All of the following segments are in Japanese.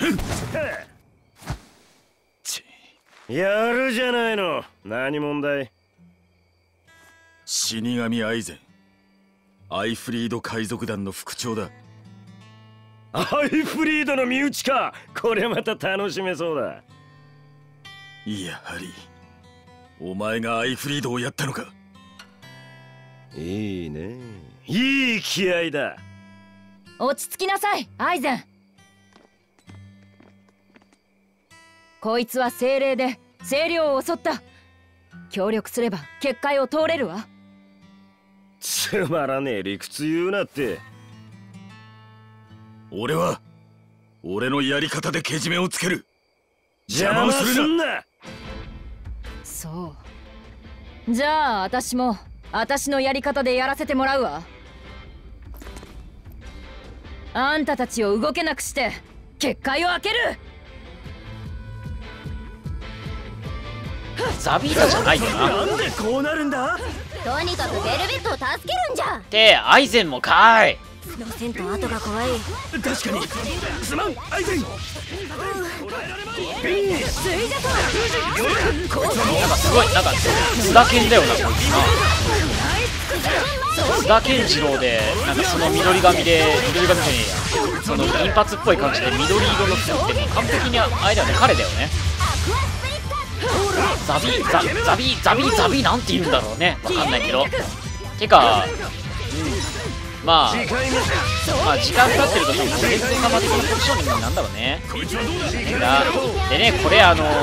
やるじゃないの。何問題？ 死神アイゼン、アイフリード海賊団の副長だ。 アイフリードの身内か。これまた楽しめそうだ。 やはりお前がアイフリードをやったのか。 いいね、いい気合だ。 落ち着きなさい、アイゼン。こいつは精霊で清涼を襲った。協力すれば結界を通れるわ。 つまらねえ理屈言うなって。 俺は俺のやり方でけじめをつける。 邪魔をするな。 そう。じゃあ私も私のやり方でやらせてもらうわ。あんたたちを動けなくして結界を開ける。 ザビータじゃないよな。 なんでこうなるんだ。 とにかくベルベットを助けるんじゃ。 でアイゼンもかーい。 路線と後が怖い。 確かに。すまん、アイゼン。 なんかすごい、なんか津田健だよな、こいつな。津田健次郎で、なんかその緑髪で、緑髪じゃねえや、その銀髪っぽい感じで緑色の服ってもう完璧にあれだよね、彼だよね。ザビーなんて言うんだろうね、わかんないけど。てか、まあ時間経ってると多分先生様的なポジショニングなんだろうね。でね、これなんだ、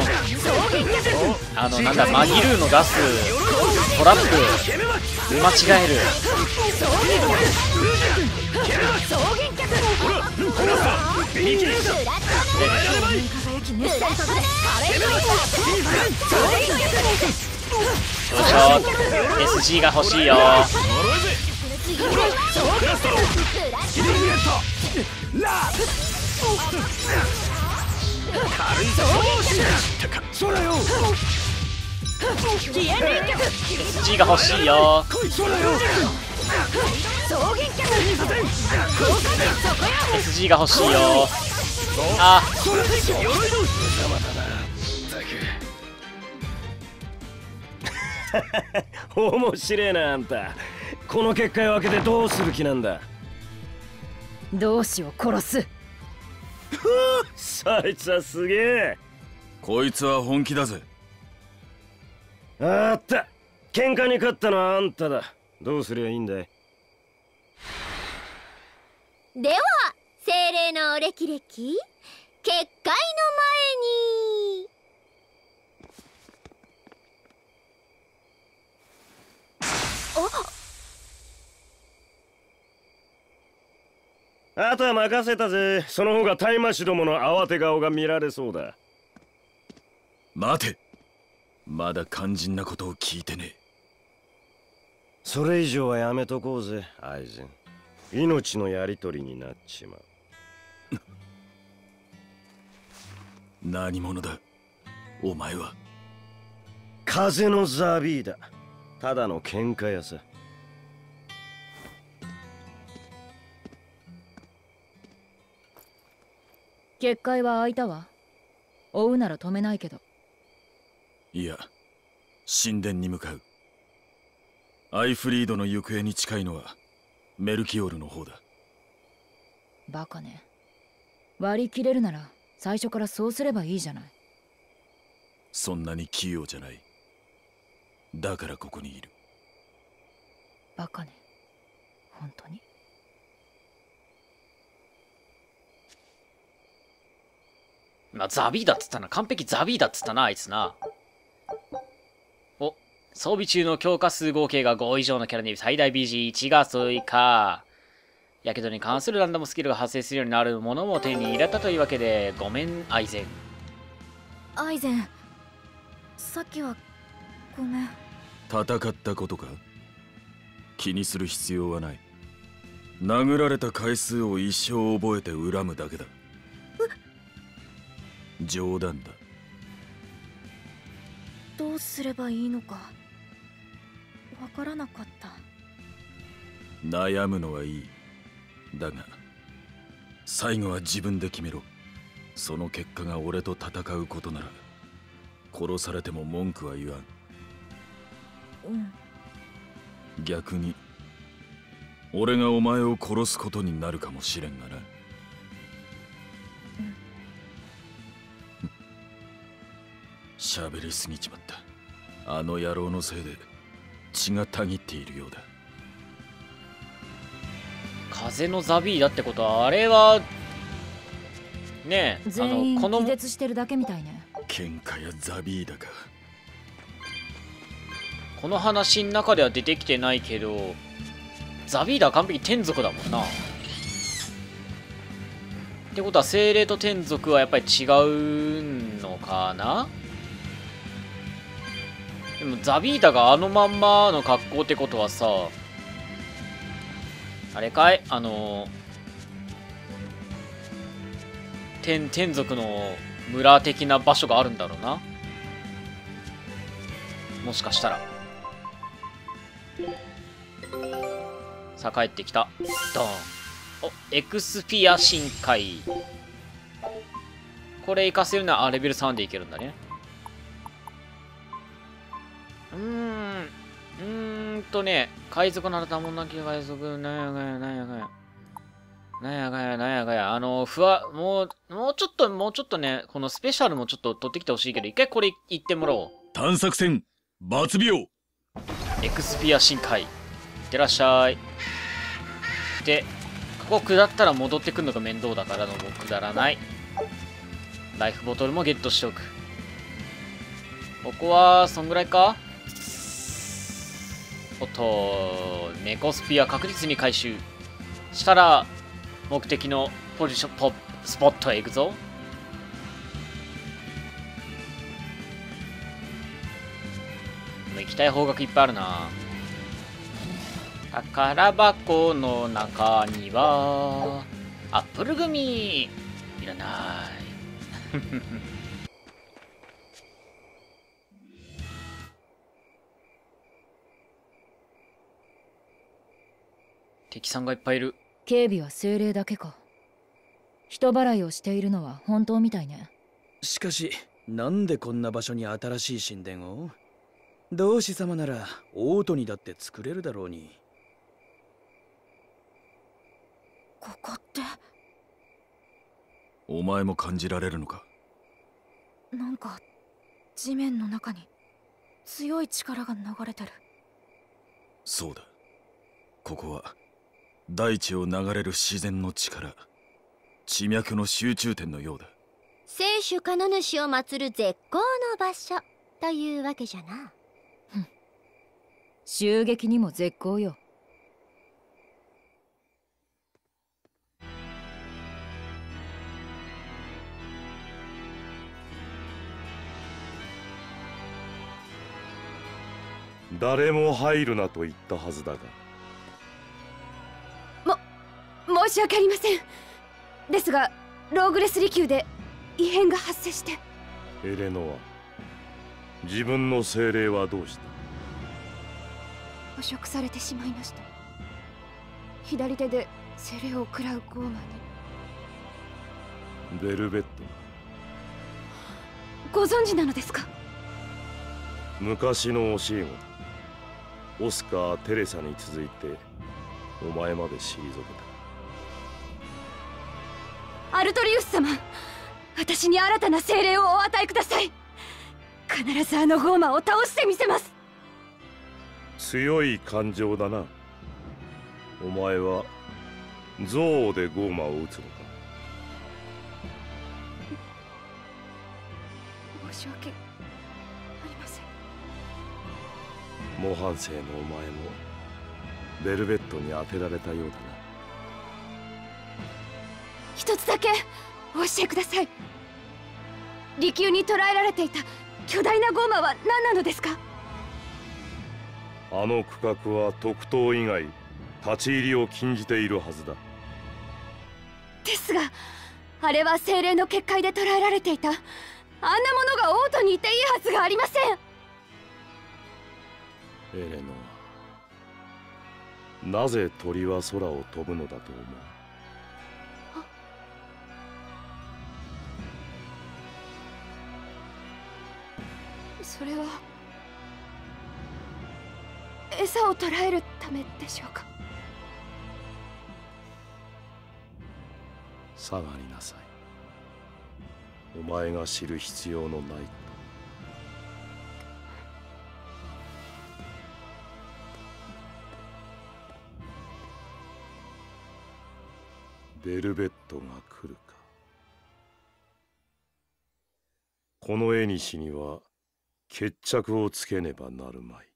マギルーの出すトラップ見間違える。よいしょ、 SG が欲しいよ。SG が欲しいよ。SG が欲しいよ。あ面白えなあんた。この結界を開けてどうする気なんだ。 同志を殺す。 そいつはすげえ。 こいつは本気だぜ。 あった、喧嘩に勝ったのはあんただ。どうすりゃいいんだい。 では精霊のお歴々、結界の前に。 あとは任せたぜ。その方が大魔師どもの慌て顔が見られそうだ。 待て、まだ肝心なことを聞いてねえ。 それ以上はやめとこうぜ、アイゼン。命のやり取りになっちまう。 何者だお前は。 風のザビーだ。ただの喧嘩屋さ。 結界は開いたわ。追うなら止めないけど。 いや、神殿に向かう。アイフリードの行方に近いのはメルキオールの方だ。 バカね。割り切れるなら最初からそうすればいいじゃない。 そんなに器用じゃない。だからここにいる。 バカね、本当に。 まあ、ザビーだっつったな。完璧ザビーだっつったな、あいつな。お、装備中の強化数合計が5以上のキャラに最大 BG1 が追加。やけどに関するランダムスキルが発生するようになるものも手に入れたというわけで、ごめん、アイゼン。 アイゼン、さっきはごめん。 戦ったことか。気にする必要はない。殴られた回数を一生覚えて恨むだけだ。冗談だ。 どうすればいいのかわからなかった。 悩むのはいい。だが最後は自分で決めろ。 その結果が俺と戦うことなら殺されても文句は言わん。逆に俺がお前を殺すことになるかもしれんがな。喋りすぎちまった。あの野郎のせいで血がたぎっているようだ。 風のザビーダってことはあれはねえ、 全員この気絶してるだけみたいね。 喧嘩やザビーダか。 この話の中では出てきてないけど、ザビーダは完璧天族だもんな。ってことは精霊と天族はやっぱり違うのかな。でもザビーダがあのまんまの格好ってことはさ、あれかい、天族の村的な場所があるんだろうな、もしかしたら。さあ帰ってきた。ドーン。お、エクスピア深海。これ活かせるならレベル3でいけるんだね。海賊ならたもんなき海賊、なんやがや、なんやがや。なんやがや、なんやがや。もうちょっとね、このスペシャルもちょっと取ってきてほしいけど、一回これ言ってもらおう。 探索船、バツビオ。 エクスピア深海。いってらっしゃい。で、ここ下ったら戻ってくるのが面倒だからもう下らない。ライフボトルもゲットしておく。ここは、そんぐらいか。おっと、ネコスピア確実に回収したら目的のポジションスポットへ行くぞ。行きたい方角いっぱいあるな。宝箱の中にはアップルグミいらない敵さんがいっぱいいる。 警備は精霊だけか。人払いをしているのは本当みたいね。 しかしなんでこんな場所に新しい神殿を？同志様ならオートにだって作れるだろうに。 ここってお前も感じられるのか？ なんか地面の中に強い力が流れてる。 そうだ、ここは大地を流れる自然の力、地脈の集中点のようだ。 聖主カノ主を祀る絶好の場所というわけじゃな。 襲撃にも絶好よ。 誰も入るなと言ったはずだが。 申し訳ありません。ですがローグレス離宮で異変が発生して。 エレノア、自分の精霊はどうした？ 捕食されてしまいました。左手で精霊を食らうゴーマに。 ベルベット、 ご存知なのですか？ 昔の教え子オスカー・テレサに続いてお前まで退けた。 アルトリウス様、私に新たな精霊をお与えください。必ずあのゴーマを倒してみせます。 強い感情だな。お前は憎悪でゴーマを撃つのか？ 申し訳ありません。 模範生のお前もベルベットに当てられたようだな。 一つだけお教えください。離宮に捕らえられていた巨大なゴーマは何なのですか？ あの区画は特等以外立ち入りを禁じているはずだ。 ですがあれは精霊の結界で捕らえられていたあんなものがオートにいていいはずがありません。 エレノア、なぜ鳥は空を飛ぶのだと思う？ それは餌を捕らえるためでしょうか。 下がりなさい。お前が知る必要のないこと。ベルベットが来るか。この縁には決着をつけねばなるまい。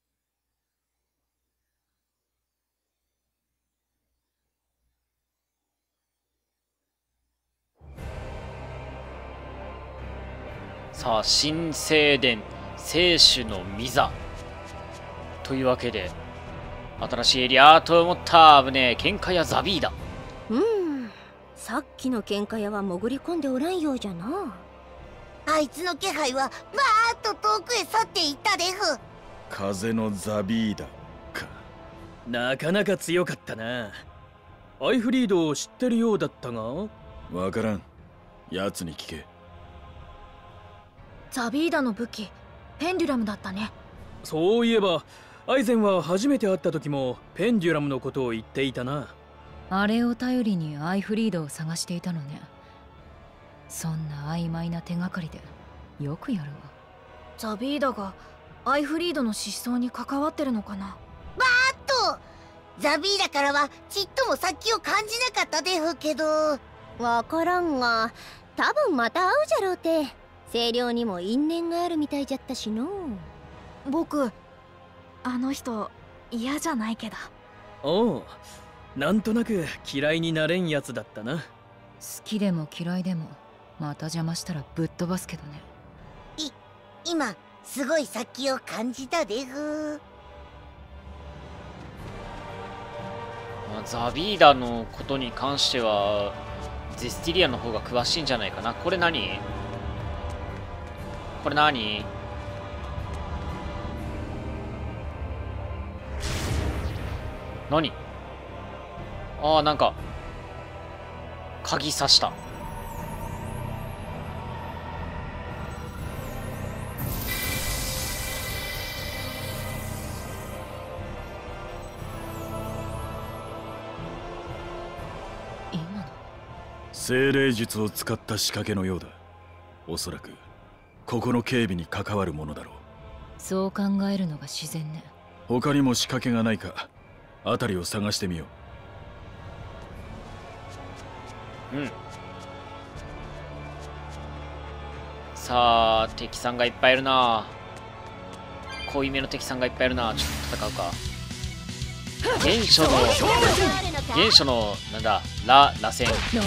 さあ、新聖殿聖主の御座というわけで、新しいエリアと思った。危ねえ、喧嘩屋ザビーダ。 さっきの喧嘩屋は潜り込んでおらんようじゃな。 あいつの気配はバーッと遠くへ去っていったでふ。 風のザビーダか。 なかなか強かったな。アイフリードを知ってるようだったが。 わからん。奴に聞け。 ザビーダの武器ペンデュラムだったね。 そういえばアイゼンは初めて会った時もペンデュラムのことを言っていたな。 あれを頼りにアイフリードを探していたのね。そんな曖昧な手がかりでよくやるわ。 ザビーダがアイフリードの失踪に関わってるのかな。 ザビーダからはちっとも先を感じなかったでふけど。 わからんが、多分また会うじゃろうて。清涼にも因縁があるみたいじゃったしの。 僕あの人嫌じゃないけど。 おう、なんとなく嫌いになれんやつだったな。 好きでも嫌いでもまた邪魔したらぶっ飛ばすけどね。 今すごい先を感じたでふ。 ザビーダのことに関してはゼスティリアの方が詳しいんじゃないかな。これ何？これ何？何？ああ、なんか鍵刺した。 今の精霊術を使った仕掛けのようだ。おそらくここの警備に関わるものだろう。 そう考えるのが自然ね。 他にも仕掛けがないか辺りを探してみようん。さあ、敵さんがいっぱいいるな。濃いめの敵さんがいっぱいいるな。ちょっと戦うか。原初のなんだ、螺旋族。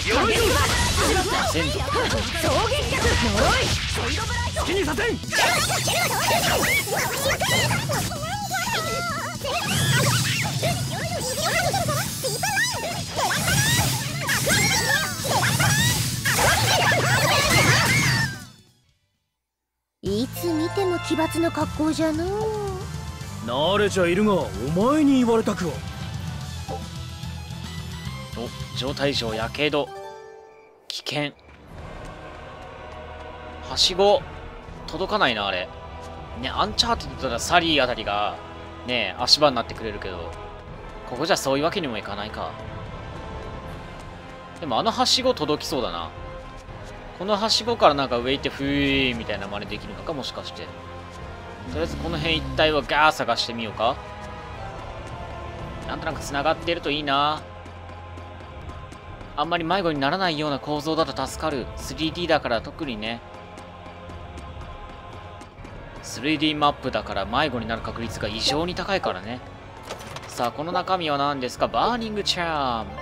好きにさせん。 いつ見ても奇抜な格好じゃのう。 慣れちゃいるがお前に言われたくは。 お、状態上やけど危険。はしご届かないな、あれね。アンチャーテッドだったらサリーあたりがね足場になってくれるけど、ここじゃそういうわけにもいかないか。でもあのはしご届きそうだな。このはしごからなんか上行ってふーみたいな真似できるのか、もしかして。とりあえずこの辺一帯はガー探してみようか。なんとなく繋がっているといいな。あんまり迷子にならないような構造だと助かる。 3D だから特にね。 3D マップだから迷子になる確率が異常に高いからね。さあ、この中身は何ですか？バーニングチャーム。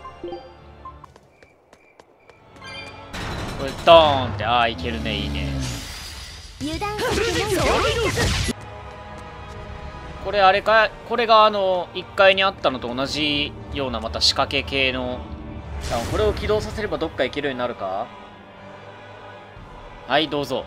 これドーンって、ああいけるね。いいね。 油断してない。 これあれか、これが1階にあったのと同じようなまた仕掛け系の。これを起動させればどっか行けるようになるか。はい、どうぞ。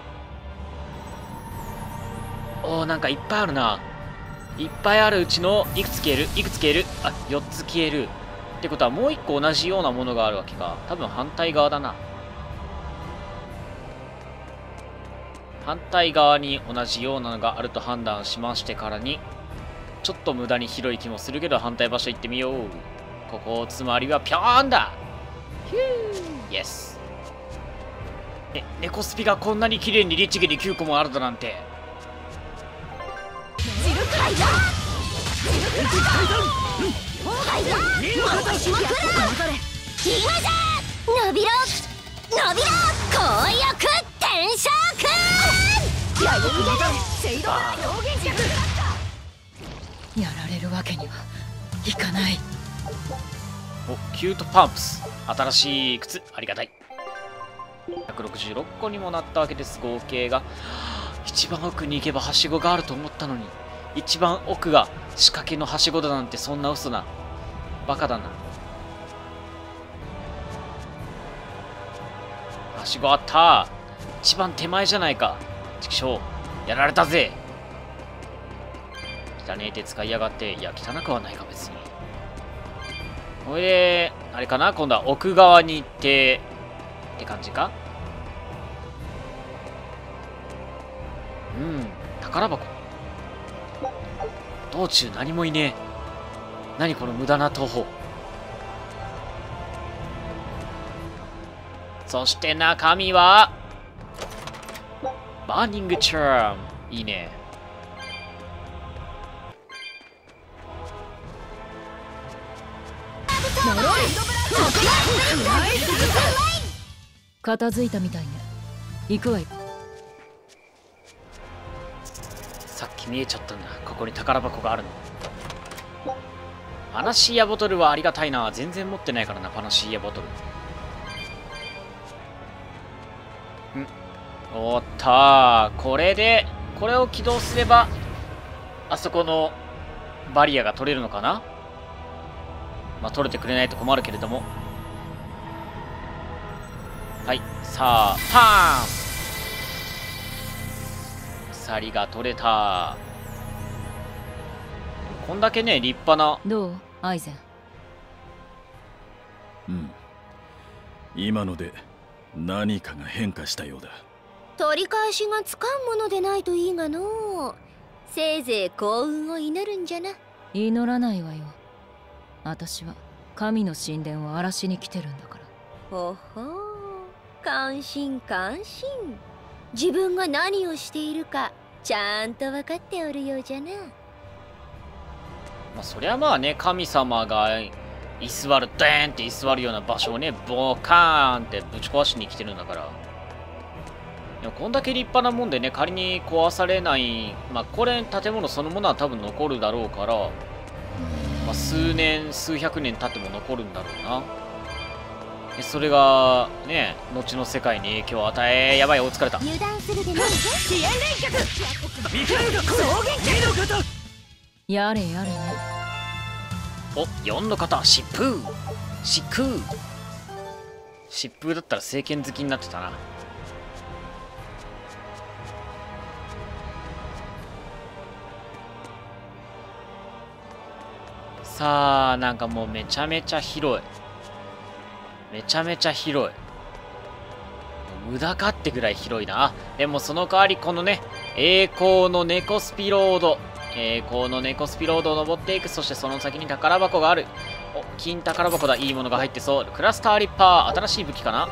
おお、なんかいっぱいあるな。いっぱいあるうちのいくつ消える？いくつ消える？あ、4つ消える。ってことはもう1個同じようなものがあるわけか。多分反対側だな。 反対側に同じようなのがあると判断しましてからに、ちょっと無駄に広い気もするけど反対場所行ってみよう。ここつまりはピョーンだ。ヒュー、イエス。猫スピがこんなに綺麗に律儀に9個もあるだなんて。 伸びろ伸びろ紅翼転生やられるわけにはいかない。 お、キュートパンプス。新しい靴、ありがたい。166個にもなったわけです。合計が一番奥に行けばはしごがあると思ったのに、一番奥が仕掛けのはしごだなんて、そんな嘘な。バカだな。はしごあった。一番手前じゃないか。ちくしょう、やられたぜ。汚ねえ手使いやがって。いや、汚くはないか別に。これであれかな、今度は奥側に行ってって感じか。うん、宝箱。道中何もいねえ。何この無駄な徒歩。そして中身はバーニングチャーム。いいね。 片付いたみたいね。行くわよ。 さっき見えちゃったんだ。ここに宝箱があるの。パナシーアボトルはありがたいな。全然持ってないからな、パナシーアボトル。おったー。これでこれを起動すればあそこのバリアが取れるのかな。まあ取れてくれないと困るけれども。はい、さあパーン。鎖が取れた。こんだけね、立派な。 どうアイゼン。 うん、今ので何かが変化したようだ。 取り返しがつかんものでないといいがの。せいぜい幸運を祈るんじゃな。 祈らないわよ。私は神の神殿を荒らしに来てるんだから。 ほほう、感心感心。自分が何をしているかちゃんと分かっておるようじゃな。 まあそりゃまあね、神様が居座る、ドーンって居座るような場所をね、ボカーンってぶち壊しに来てるんだから。でもこんだけ立派なもんでね、仮に壊されない、まあこれ建物そのものは多分残るだろうから、まあ、数年数百年経っても残るんだろうな。でそれがね、後の世界に影響を与え、やばい、追いつかれた。 油断するでないぜ。 遅延連脚見切るが草原脚の方。 やれやれね。 お、4の方、疾風疾風疾風だったら聖剣好きになってたな。さあ、なんかもうめちゃめちゃ広い。めちゃめちゃ広い。無駄かってぐらい広いな。あ、でもその代わりこのね、栄光のネコスピロード。栄光のネコスピロードを登っていく。そしてその先に宝箱がある。お、金宝箱だ。いいものが入ってそう。クラスターリッパー。新しい武器かな。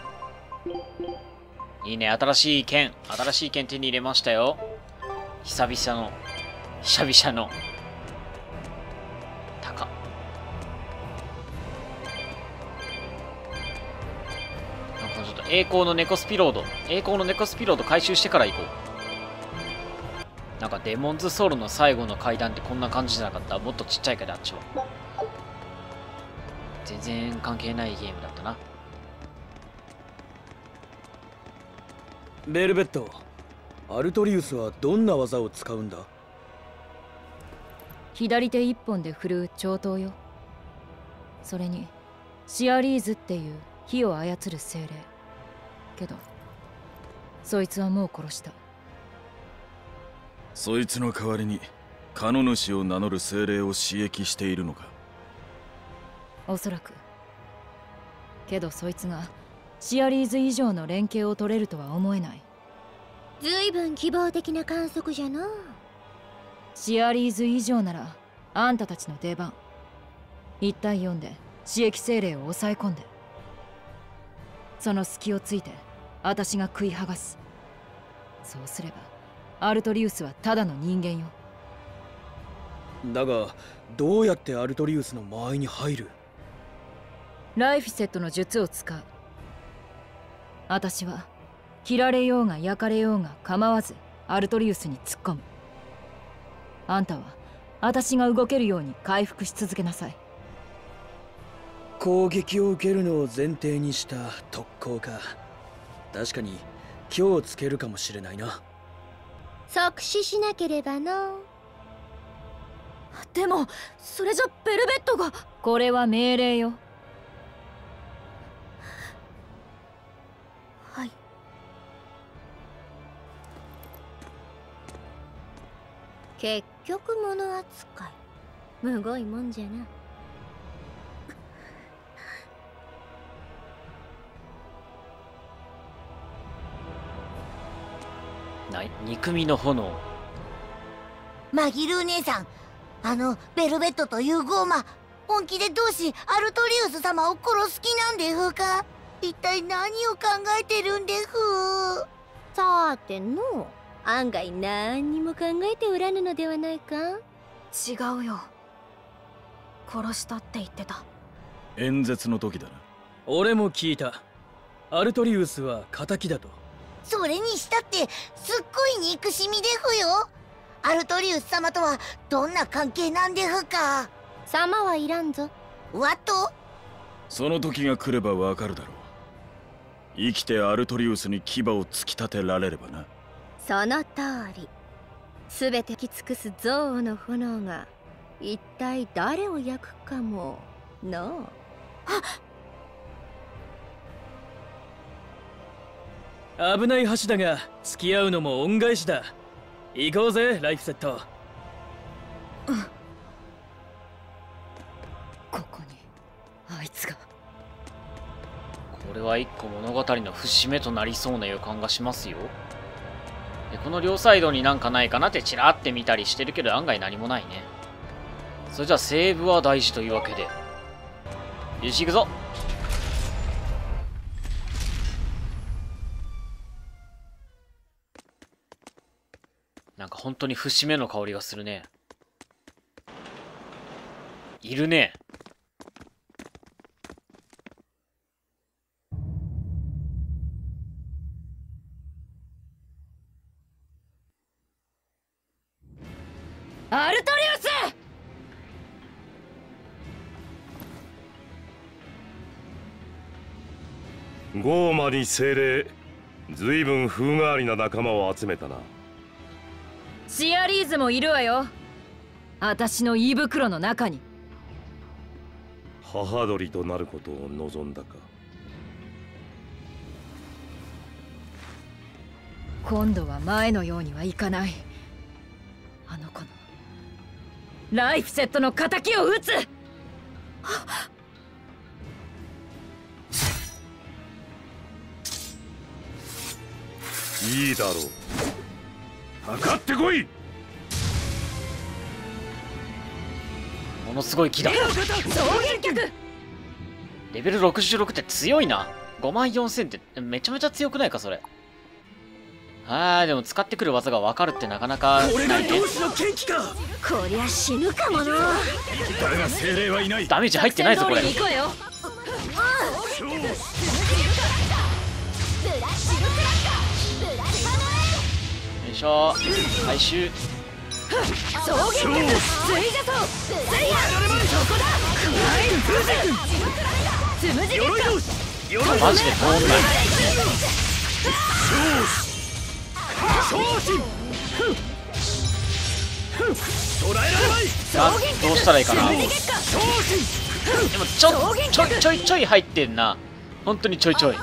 いいね。新しい剣手に入れましたよ。久々の高。なんかちょっと栄光のネコスピロード回収してから行こう。なんかデモンズソウルの最後の階段ってこんな感じじゃなかった？もっとちっちゃいけど、あっちは全然関係ないゲームだったな。 ベルベット、アルトリウスはどんな技を使うんだ？ 左手一本で振るう長刀よ。それにシアリーズっていう火を操る精霊。けどそいつはもう殺した。 そいつの代わりにカノ主を名乗る精霊を刺激しているのか？ おそらく。けどそいつがシアリーズ以上の連携を取れるとは思えない。 ずいぶん希望的な観測じゃな。 シアリーズ以上ならあんたたちの出番。1対4で刺激精霊を抑え込んで、その隙をついて私が食い剥がす。そうすればアルトリウスはただの人間よ。 だがどうやってアルトリウスの間合いに入る？ ライフィセットの術を使う。私は切られようが焼かれようが構わずアルトリウスに突っ込む。あんたは私が動けるように回復し続けなさい。 攻撃を受けるのを前提にした特攻か。確かに今日つけるかもしれないな。 即死しなければの。 でもそれじゃベルベットが。 これは命令よ。 はい。 結局物扱いむごいもんじゃな。 憎みの炎。 マギルー姉さん、ベルベットというゴーマ、本気でどうしアルトリウス様を殺す気なんでふか？一体何を考えてるんでふ？ さての、案外何にも考えておらぬのではないか？ 違うよ。殺したって言ってた。 演説の時だな。 俺も聞いた。アルトリウスは仇だと。 それにしたってすっごい憎しみでふよ。アルトリウス様とはどんな関係なんでふか？ 様はいらんぞ。 わと？ その時が来ればわかるだろう。生きてアルトリウスに牙を突き立てられればな。 その通り。すべて焼き尽くす憎悪の炎が一体誰を焼くかもの。 危ない橋だが付き合うのも恩返しだ。行こうぜライフセット。 ここにあいつが。 これは一個物語の節目となりそうな予感がしますよ。でこの両サイドになんかないかなってチラって見たりしてるけど案外何もないね。それじゃあセーブは大事というわけで、よし行くぞ。なんか本当に節目の香りがするね。いるね。 アルトリウス！ゴーマに精霊、ずいぶん風変わりな仲間を集めたな。 シアリーズもいるわよ。私の胃袋の中に。 母鳥となることを望んだか。 今度は前のようにはいかない。あの子のライフセットの仇を撃つ。 いいだろう。かかってこい。 ものすごい木だ。レベル66って強いな。54000ってめちゃめちゃ強くないかそれ。でも使ってくる技が分かるってなかなかないね。 こりゃ死ぬかもな。 だが精霊はいない。 ダメージ入ってないぞこれ。よいしょ、回収。マジで通んない。どうしたらいいかな。でもちょい入ってんな。本当にちょいちょい。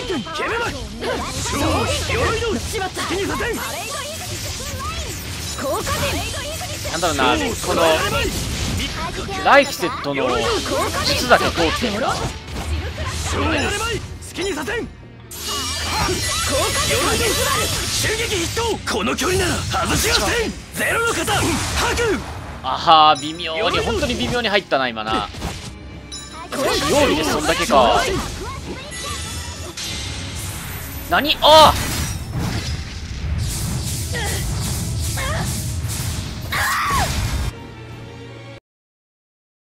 なんだろうな、このライフセットの術だけ通ってるな。 襲撃ヒット。この距離なら外しません。ゼロの方吐く。 あはー、微妙に、本当に微妙に入ったな今な。料理でそんだけか。何？ああ、